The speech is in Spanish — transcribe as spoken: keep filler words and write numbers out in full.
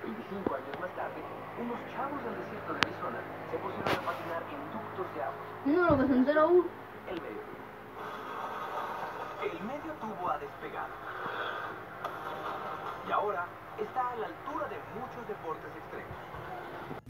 veinticinco años más tarde, unos chavos del desierto de Arizona se pusieron a patinar en ductos de agua. No, lo que se entera aún. El medio. El medio tubo ha despegado. Y ahora está a la altura de muchos deportes extremos.